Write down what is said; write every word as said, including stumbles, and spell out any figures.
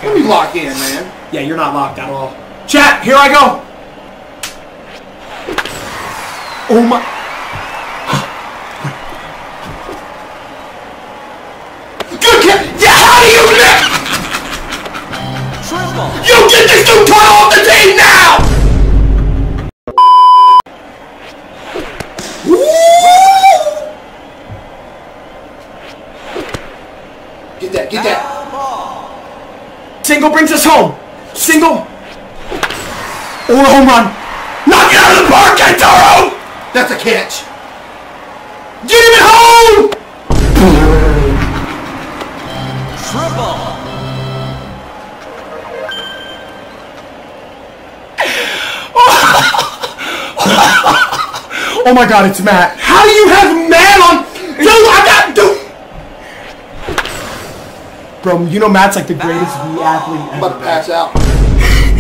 lock in. Let me lock in, man. Yeah, you're not locked at all. Chat, here I go. Oh my. Good catch. Yeah, how do you miss? Triple. You get this new turtle off the team now! Get that, get that. Single brings us home. Single. Or a home run. Knock it out of the park, Kentaro! That's a catch. Get him at home! Triple. Oh my God, it's Matt. How do you have Matt on? Dude, I got dude. Bro, you know Matt's like the greatest Wii athlete ever. I'm about to pass out.